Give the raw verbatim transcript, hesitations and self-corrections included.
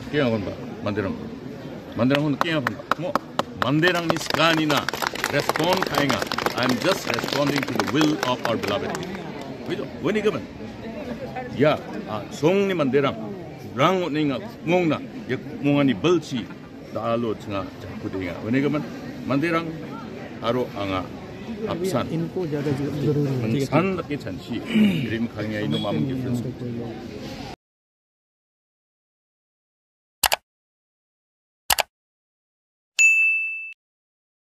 kaya kon ba mandirang mandirang kon kaya kon ba mo mandirang ni skani na respond kainga. I'm just responding to the will of our beloved king. Begitu. Wani kaman. Ya, song ni mandirang rang ni nga ngong na yak ngongani belci dalo tengah jakudinga. Wani kaman mandirang aro anga absan. इनको ज़्यादा जरूरी है mensan lagi canci kirim kangnya ino mamang difference